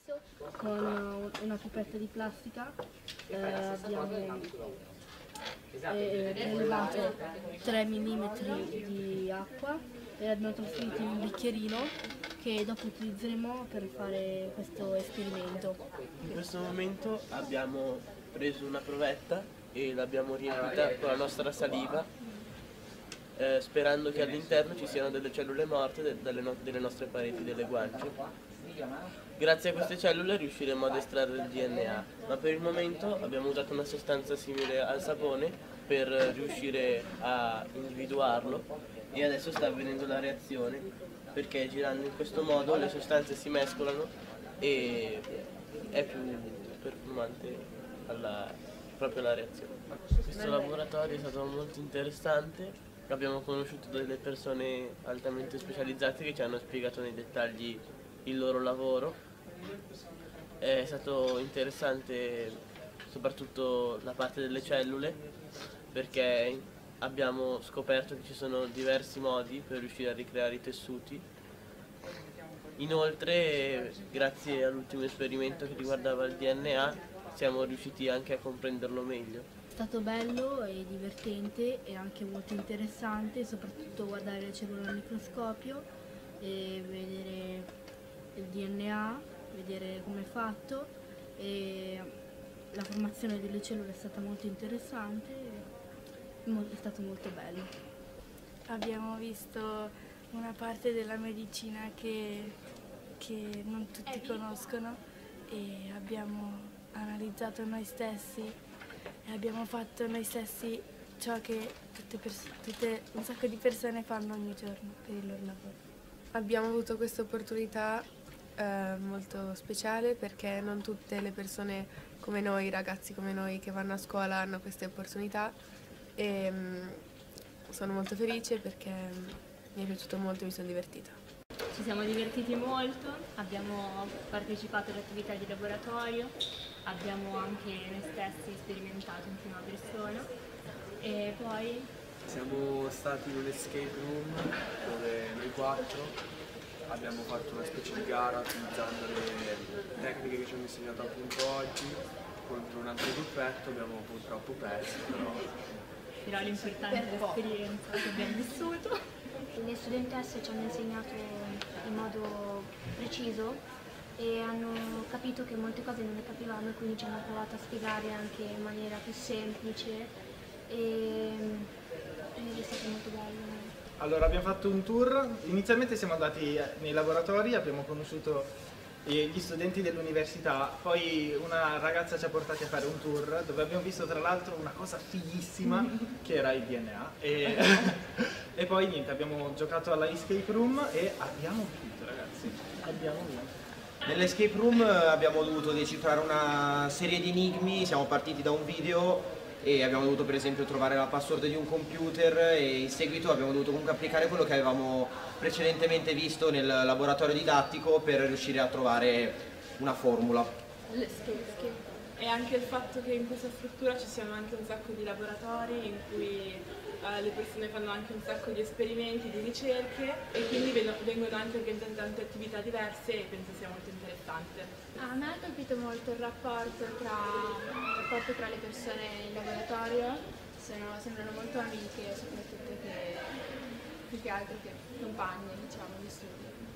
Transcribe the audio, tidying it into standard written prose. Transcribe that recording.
Con una pipetta di plastica abbiamo prelevato 3 mm di acqua e abbiamo trasferito in un bicchierino che dopo utilizzeremo per fare questo esperimento. In questo momento abbiamo preso una provetta e l'abbiamo riempita con la nostra saliva, sperando che all'interno ci siano delle cellule morte delle nostre pareti delle guance. Grazie a queste cellule riusciremo ad estrarre il DNA, ma per il momento abbiamo usato una sostanza simile al sapone per riuscire a individuarlo e adesso sta avvenendo la reazione, perché girando in questo modo le sostanze si mescolano e è più performante proprio la reazione. Questo laboratorio è stato molto interessante, abbiamo conosciuto delle persone altamente specializzate che ci hanno spiegato nei dettagli il loro lavoro. È stato interessante soprattutto la parte delle cellule, perché abbiamo scoperto che ci sono diversi modi per riuscire a ricreare i tessuti. Inoltre, grazie all'ultimo esperimento che riguardava il DNA, siamo riusciti anche a comprenderlo meglio. È stato bello e divertente e anche molto interessante, soprattutto guardare le cellule al microscopio e vedere il DNA, vedere come è fatto, e la formazione delle cellule è stata molto interessante, è stato molto bello. Abbiamo visto una parte della medicina che non tutti conoscono e abbiamo analizzato noi stessi e abbiamo fatto noi stessi ciò che un sacco di persone fanno ogni giorno per il loro lavoro. Abbiamo avuto questa opportunità molto speciale perché non tutte le persone come noi, ragazzi come noi che vanno a scuola hanno queste opportunità e sono molto felice perché mi è piaciuto molto e mi sono divertita. Ci siamo divertiti molto, abbiamo partecipato alle attività di laboratorio, abbiamo anche noi stessi sperimentato in prima persona e poi siamo stati in un escape room dove noi 4 abbiamo fatto una specie di gara utilizzando le tecniche che ci hanno insegnato appunto oggi contro un altro gruppetto. Abbiamo purtroppo perso, però l'importante è l'esperienza che abbiamo vissuto. Le studentesse ci hanno insegnato in modo preciso e hanno capito che molte cose non le capivamo e quindi ci hanno provato a spiegare anche in maniera più semplice e è stato molto bello. Allora abbiamo fatto un tour, inizialmente siamo andati nei laboratori, abbiamo conosciuto gli studenti dell'università, poi una ragazza ci ha portati a fare un tour dove abbiamo visto tra l'altro una cosa fighissima che era il DNA e poi niente, abbiamo giocato alla escape room e abbiamo vinto, ragazzi, abbiamo vinto. Nell'escape room abbiamo dovuto decifrare una serie di enigmi, siamo partiti da un video e abbiamo dovuto per esempio trovare la password di un computer e in seguito abbiamo dovuto comunque applicare quello che avevamo precedentemente visto nel laboratorio didattico per riuscire a trovare una formula. L'escape. E anche il fatto che in questa struttura ci siano anche un sacco di laboratori in cui le persone fanno anche un sacco di esperimenti, di ricerche e quindi vengono anche organizzate tante attività diverse e penso sia molto interessante. A me ha colpito molto il rapporto tra le persone in laboratorio, sembrano molto amiche, soprattutto più che altro che compagne, diciamo, di studio.